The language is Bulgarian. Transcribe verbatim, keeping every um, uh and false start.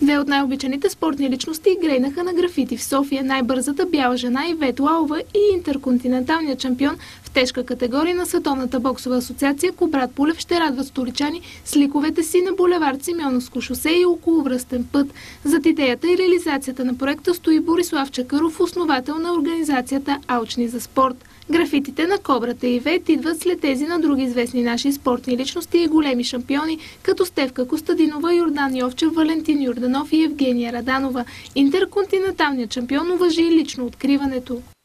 Две от най-обичаните спортни личности грейнаха на графити в София. Най-бързата бяла жена Ивет Лалова и интерконтиненталният шампион в тежка категория на Световната боксова асоциация Кубрат Пулев ще радват столичани с ликовете си на булевард Симеоновско шосе и околовръстен път. Зад идеята и реализацията на проекта стои Борислав Чакъров, основател на организацията Алчни за спорт. Графитите на Кобрата и Ивет идват след тези на други известни наши спортни личности и големи шампиони, като Стефка Костадинова, Йордан Йовчев, Валентин Йорданов и Евгения Раданова. Интерконтиненталният шампион уважи лично откриването.